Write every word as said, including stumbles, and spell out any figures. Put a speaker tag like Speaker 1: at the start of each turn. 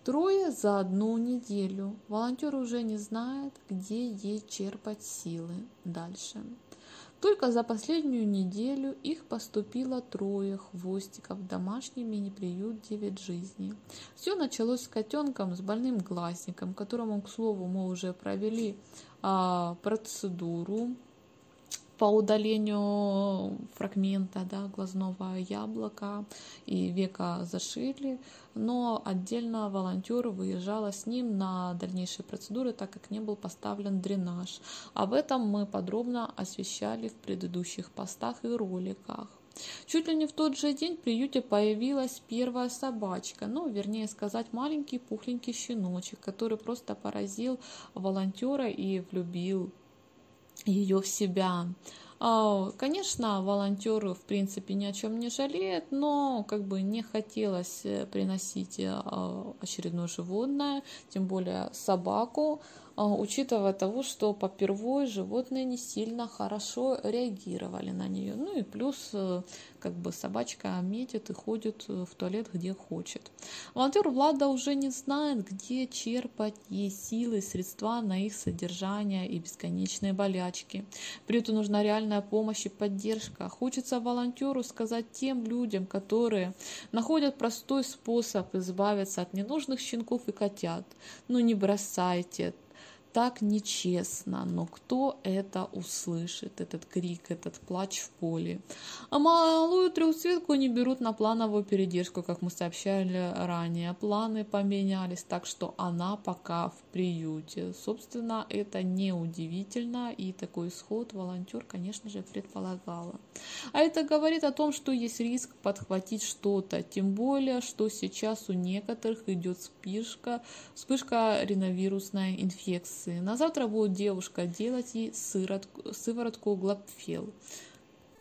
Speaker 1: Трое за одну неделю. Волонтер уже не знает, где ей черпать силы дальше. Только за последнюю неделю их поступило трое хвостиков в домашний мини-приют «Девять жизней». Все началось с котенком с больным глазником, которому, к слову, мы уже провели а, процедуру по удалению фрагмента, да, глазного яблока, и века зашили, но отдельно волонтер выезжала с ним на дальнейшие процедуры, так как не был поставлен дренаж. Об этом мы подробно освещали в предыдущих постах и роликах. Чуть ли не в тот же день в приюте появилась первая собачка, ну, вернее сказать, маленький пухленький щеночек, который просто поразил волонтера и влюбил ее в себя. Конечно, волонтер в принципе ни о чем не жалеет, но как бы не хотелось приносить очередное животное, тем более собаку, учитывая того, что попервой животные не сильно хорошо реагировали на нее. Ну и плюс как бы собачка метит и ходит в туалет где хочет. Волонтер Влада уже не знает, где черпать ей силы, средства на их содержание и бесконечные болячки. Приюту нужна реальная помощь и поддержка. Хочется волонтеру сказать тем людям, которые находят простой способ избавиться от ненужных щенков и котят: ну не бросайте, так нечестно. Но кто это услышит, этот крик, этот плач в поле? А малую трехцветку не берут на плановую передержку, как мы сообщали ранее. Планы поменялись, так что она пока в приюте. Собственно, это неудивительно, и такой исход волонтер, конечно же, предполагала. А это говорит о том, что есть риск подхватить что-то, тем более, что сейчас у некоторых идет вспышка, вспышка риновирусной инфекции. На завтра будет девушка делать ей сыворотку, сыворотку Глобфел.